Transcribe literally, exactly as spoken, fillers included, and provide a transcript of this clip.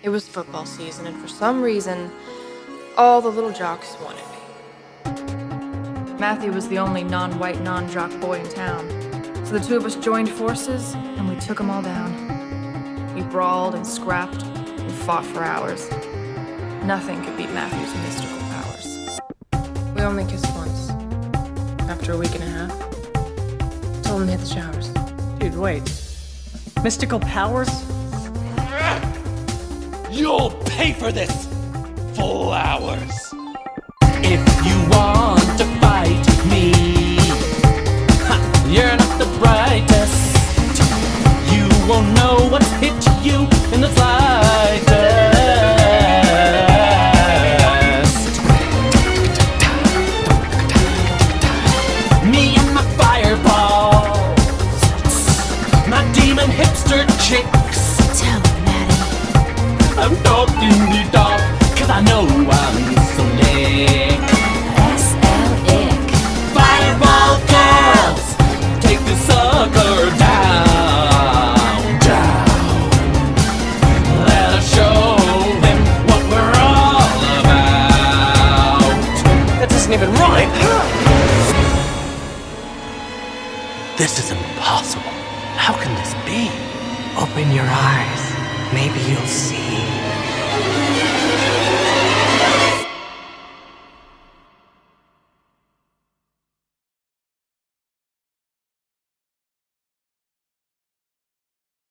It was football season, and for some reason, all the little jocks wanted me. Matthew was the only non-white, non-jock boy in town, so the two of us joined forces, and we took them all down. We brawled and scrapped and fought for hours. Nothing could beat Matthew's mystical powers. We only kissed once. After a week and a half, told him to hit the showers. Dude, wait. Mystical powers? You'll pay for this! Flowers! If you want to fight me, ha, you're not the brightest. You won't know what's hit you in the slightest. Me and my fireballs, my demon hipster chicks. Tell me, Maddie. I'm talking the talk, cause I know I'm slick. S L ick. Fireball girls, take the sucker down, down. Let us show them what we're all about. That doesn't even rhyme! This is impossible. How can this be? Open your eyes. Maybe you'll see.